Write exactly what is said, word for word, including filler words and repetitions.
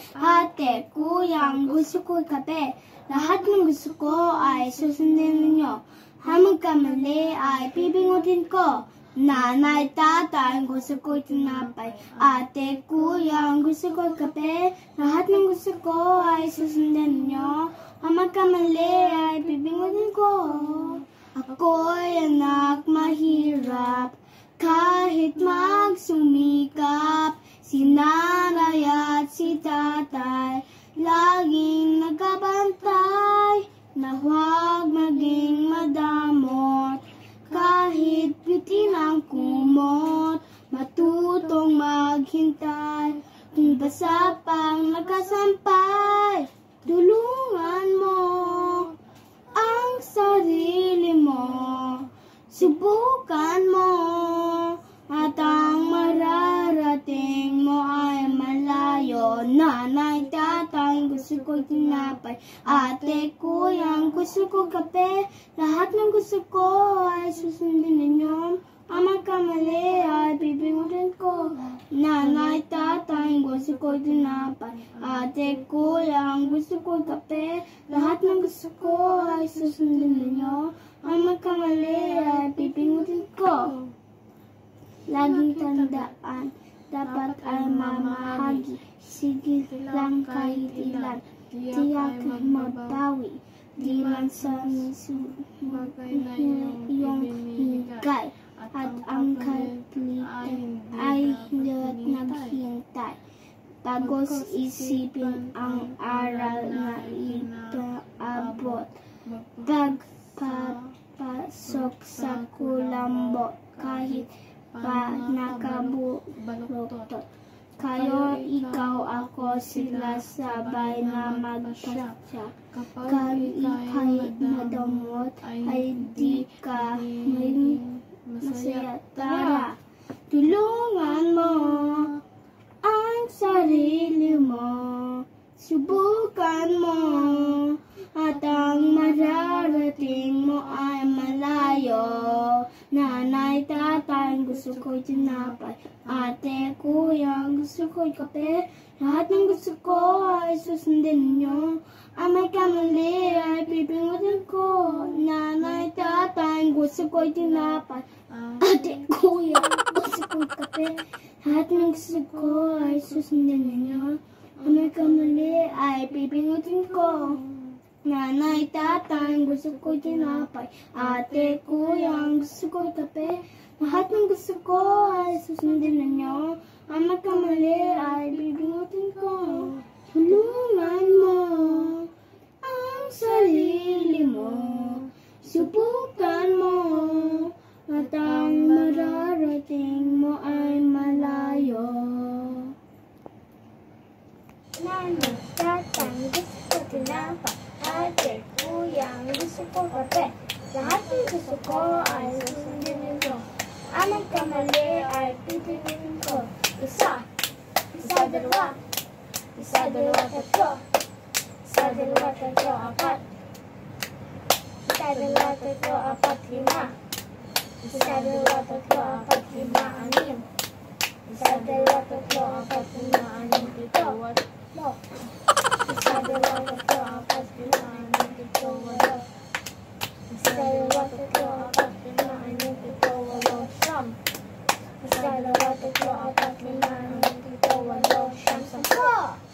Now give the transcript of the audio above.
ate, kuyang, gusto ko kape. Lahat ng gusto ko ay susundin ninyo. Hamang kamali ay pipingutin ko. Nanay, tatay, gusto ko tinapay. Ate, kuya, gusto ko kape. Lahat ng gusto ko ay susundin ninyo. Ang magkamali ay pipingutin ko. Ako'y anak mahirap, kahit magsumikap. Si nanay at si tatay, laging nagkabantay. Na huwag maging madamot, kahit bitin ang kumot. Matutong maghintay, kung basa pang nakasampay. Tulungan mo ang sarili mo, subukan mo, at ang mararating mo ay malayo. Nanay, tatay, gusto ko tinapay. Ate, kuya, gusto ko kape. Lahat ng gusto ko ay susundin ninyo. Ang magkamali ay pipingutin ko. Nanay, tatay, gusto ko tinapay. Ate, kuya, gusto ko kape. Lahat ng gusto ko ay susundin ninyo. Ang magkamali ay pipingutin ko. Laging tandaan, dapat ay mamahagi. Sige lang kahit ilan, tiyak mabawi. Di man sa misumagay na iyong higay. At ang kaplitan ay hindi naghintay. Pagos isipin ang aral na ipaabot. Pagpapasok sa kulambot, kahit pa nakabulotot. Kayo, ikaw, ako, sila sabay na magpasya. Kapag ika'y madamot, ay di ka may masaya. Tara, tulungan mo ang sarili mo, subukan mo, at ang mararating mo ay malayo. Nanay, tatay, gusto ko tinapay. Ate, kuya, gusto ko kape. Lahat ng gusto ko ay susundin nyo. Ang may kamali ay pipingutin ko. Nanay, tatay, gusto ko tinapay. Ate, kuya, gusto ko kape. Lahat ng gusto ko ay susundin ninyo. Ang may kamali ay pipingutin ko. Nanay, tatay, gusto ko tinapay. Ate, kuya, gusto ko kape. Lahat ng gusto ko ay susundin ninyo. Ang magkamali ay bibingutin ko. Tulungan mo ang sarili mo, subukan mo, at ang mararating mo ay malayo. Nanay, tatay, gusto ko tinapay. Ate, kuya, gusto ko kape. Lahat ng gusto ko ay susundin ninyo. Ang magkamali ay pipiliin ko. Isa, isa, dalawa, isa, dalawa, tatlo, isa, dalawa, tatlo, apat, isa, dalawa, tatlo, apat, lima, isa, dalawa, tatlo, apat, lima, anim, isa, dalawa, tatlo, apat, lima, anim, pito, walo, isa, dalawa, tatlo, apat, lima, anim, pito, walo, isa, dalawa, tatlo, apat, lima, anim, pito, walo, siyam, isa, dalawa, tatlo, apat, lima, anim, pito, walo, siyam, sampo.